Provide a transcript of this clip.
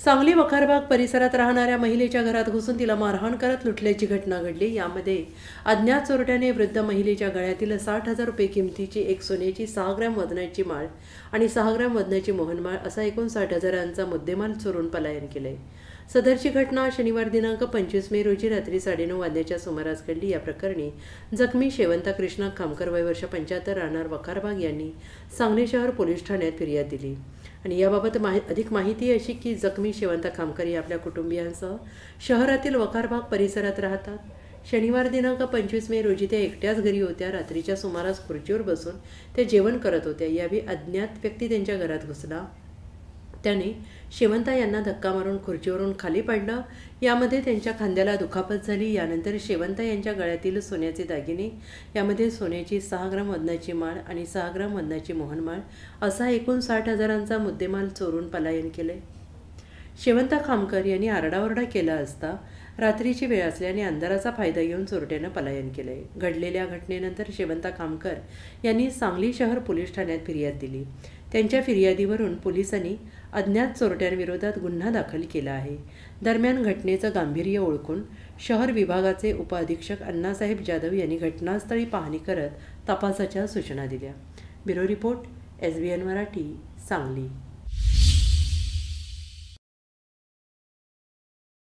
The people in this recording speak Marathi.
सांगली वखारबाग परिसरात राहणाऱ्या महिलेच्या घरात घुसून तिला मारहाण करत लुटल्याची घटना घडली। यामध्ये अज्ञात चोरट्याने वृद्ध महिलेच्या गळ्यातील 60,000 रुपये किमतीची एक सोन्याची 6 ग्रॅम वजनाची माळ आणि 6 ग्रॅम वजनाची मोहनमाळ असा एकूण 60,000चा मुद्देमाल चोरून पलायन केले। सदरची घटना शनिवार दिनांक 25 मे रोजी रात्री 9:30 वाजण्याच्या सुमारास घडली। या प्रकरणी जखमी शेवंता कृष्णा खामकर वय वर्ष 75 राहणार वखारबाग यांनी सांगली शहर पोलीस ठाण्यात फिर्याद दिली आणि याबाबत अधिक माहिती अशी की जखमी शेवंता खामकर या आपल्या कुटुंबियांसह शहरातील वखारबाग परिसरात राहतात। शनिवार दिनांक 25 मे रोजी त्या एकट्याच घरी होत्या। रात्रीच्या सुमारास खुर्चीवर बसून ते जेवण करत होत्या। यावेळी अज्ञात व्यक्ती त्यांच्या घरात घुसला। त्याने शेवंता यांना धक्का मारून खुर्चीवरून खाली पाडलं। यामध्ये त्यांच्या खांद्याला दुखापत झाली। यानंतर शेवंता यांच्या गळ्यातील सोन्याचे दागिने, यामध्ये सोन्याची 6 ग्रॅम वजनाची माळ आणि 6 ग्रॅम वजनाची मोहनमाळ असा एकूण 60,000चा मुद्देमाल चोरून पलायन केले। शेवंता खामकर यांनी आरडाओरडा केला असता रात्रीची वेळ असल्याने अंधाराचा फायदा घेऊन चोरट्यानं पलायन केले। घडलेल्या घटनेनंतर शेवंता खामकर यांनी सांगली शहर पोलीस ठाण्यात फिर्याद दिली। त्यांच्या फिर्यादीवरून पोलिसांनी अज्ञात चोरट्यांविरोधात गुन्हा दाखल केला आहे। दरम्यान घटनेचं गांभीर्य ओळखून शहर विभागाचे उपअधीक्षक अण्णासाहेब जाधव यांनी घटनास्थळी पाहणी करत तपासाच्या सूचना दिल्या। Bureau report, SBN Marathi, Sangli.